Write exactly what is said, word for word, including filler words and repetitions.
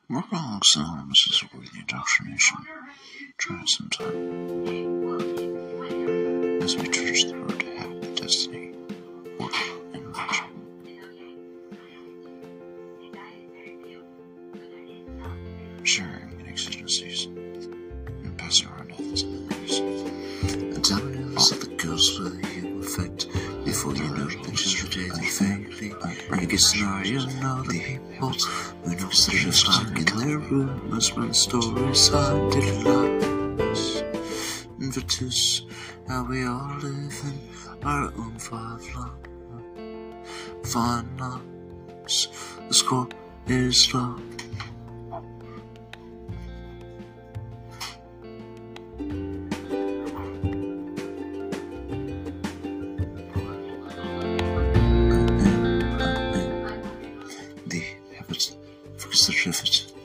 Work along some elements of the indoctrination. Try it sometime. As we trudge the road to happy destiny, work and invention. Sharing in exigencies and passing around others and memories. And telling us that the ghosts will you affect before you know the pictures of day they fade. Like a scenario, know the people who know the stuck in their rumors when stories are lies. And for tis how we all live in our own five lines. Fine lines, the score is low. The habit, focus the rivet.